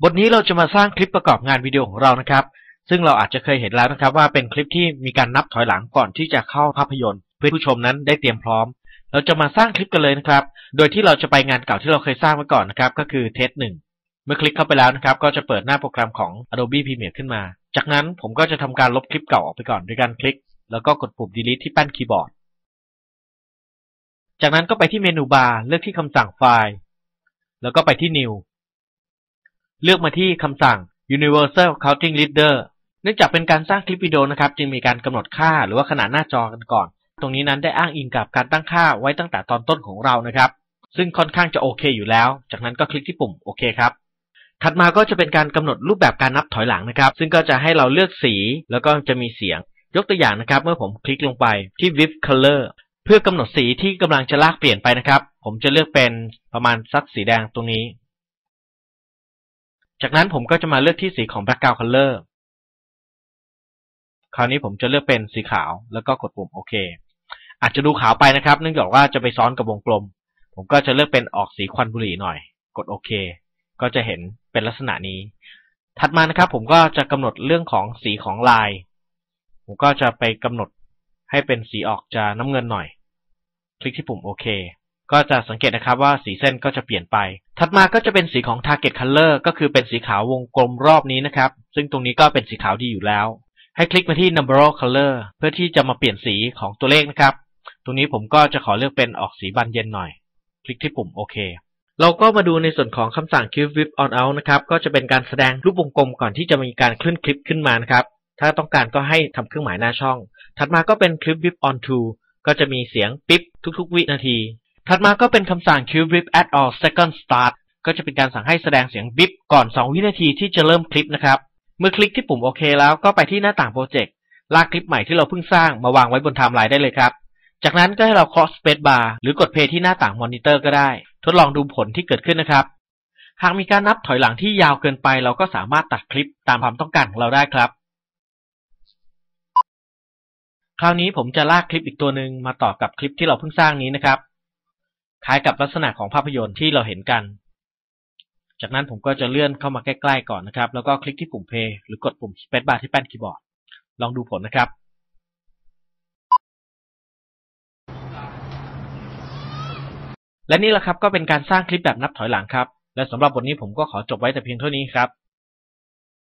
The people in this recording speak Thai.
บทนี้เราจะมาสร้างคลิปประกอบงานวิดีโอของเรานะครับซึ่งเราอาจจะเคยเห็นแล้วนะครับว่าเป็นคลิปที่มีการนับถอยหลังก่อนที่จะเข้าภาพยนตร์เพื่อผู้ชมนั้นได้เตรียมพร้อมเราจะมาสร้างคลิปกันเลยนะครับโดยที่เราจะไปงานเก่าที่เราเคยสร้างไว้ก่อนนะครับก็คือเทส1เมื่อคลิกเข้าไปแล้วนะครับก็จะเปิดหน้าโปรแกรมของ Adobe Premiere ขึ้นมาจากนั้นผมก็จะทำการลบคลิปเก่าออกไปก่อนด้วยการคลิกแล้วก็กดปุ่ม Delete ที่แป้นคีย์บอร์ดจากนั้นก็ไปที่เมนูบาร์เลือกที่คำสั่งไฟล์แล้วก็ไปที่ New เลือกมาที่คำสั่ง Universal Counting Leader เนื่องจากเป็นการสร้างคลิปวิดีโอนะครับจึงมีการกำหนดค่าหรือว่าขนาดหน้าจอกันก่อนตรงนี้นั้นได้อ้างอิงกับการตั้งค่าไว้ตั้งแต่ตอนต้นของเรานะครับซึ่งค่อนข้างจะโอเคอยู่แล้วจากนั้นก็คลิกที่ปุ่มโอเคครับถัดมาก็จะเป็นการกำหนดรูปแบบการนับถอยหลังนะครับซึ่งก็จะให้เราเลือกสีแล้วก็จะมีเสียงยกตัวอย่างนะครับเมื่อผมคลิกลงไปที่ With Color เพื่อกำหนดสีที่กำลังจะลากเปลี่ยนไปนะครับผมจะเลือกเป็นประมาณสักสีแดงตรงนี้จากนั้นผมก็จะมาเลือกที่สีของ Background Color คราวนี้ผมจะเลือกเป็นสีขาวแล้วก็กดปุ่มโอเคอาจจะดูขาวไปนะครับเนื่องจากว่าจะไปซ้อนกับวงกลมผมก็จะเลือกเป็นออกสีควันบุหรี่หน่อยกดโอเคก็จะเห็นเป็นลักษณะนี้ถัดมานะครับผมก็จะกำหนดเรื่องของสีของลายผมก็จะไปกำหนดให้เป็นสีออกจะน้ำเงินหน่อยคลิกที่ปุ่มโอเคก็จะสังเกตนะครับว่าสีเส้นก็จะเปลี่ยนไปถัดมาก็จะเป็นสีของ Target Color ก็คือเป็นสีขาววงกลมรอบนี้นะครับซึ่งตรงนี้ก็เป็นสีขาวดีอยู่แล้วให้คลิกมาที่ Number Color เพื่อที่จะมาเปลี่ยนสีของตัวเลขนะครับตรงนี้ผมก็จะขอเลือกเป็นออกสีบานเย็นหน่อยคลิกที่ปุ่มโอเคเราก็มาดูในส่วนของคำสั่ง Keep Whip On Out นะครับก็จะเป็นการแสดงรูปวงกลมก่อนที่จะมีการเคลื่อนคลิปขึ้นมานะครับถ้าต้องการก็ให้ทำเครื่องหมายหน้าช่องถัดมาก็เป็น Keep Whip On To ก็จะมีเสียงปิ๊บทุกๆวินาทีถัดมาก็เป็นคำสั่ง Keep Whip at all second start ก็จะเป็นการสั่งให้แสดงเสียงปิ๊บก่อน2วินาทีที่จะเริ่มคลิปนะครับเมื่อคลิกที่ปุ่มโอเคแล้วก็ไปที่หน้าต่างโปรเจกต์ลากคลิปใหม่ที่เราเพิ่งสร้างมาวางไว้บนไทม์ไลน์ได้เลยครับจากนั้นก็ให้เราเคาะ Space Bar หรือกด Play ที่หน้าต่างมอนิเตอร์ก็ได้ทดลองดูผลที่เกิดขึ้นนะครับหากมีการนับถอยหลังที่ยาวเกินไปเราก็สามารถตัดคลิปตามความต้องการของเราได้ครับคราวนี้ผมจะลากคลิปอีกตัวหนึ่งมาต่อกับคลิปที่เราเพิ่งสร้างนี้นะครับคล้ายกับลักษณะของภาพยนตร์ที่เราเห็นกันจากนั้นผมก็จะเลื่อนเข้ามาใกล้ๆก่อนนะครับแล้วก็คลิกที่ปุ่ม Play หรือกดปุ่ม Space Bar ที่แป้นคีย์บอร์ดลองดูผลนะครับและนี่แหละครับก็เป็นการสร้างคลิปแบบนับถอยหลังครับและสำหรับบทนี้ผมก็ขอจบไว้แต่เพียงเท่านี้ครับ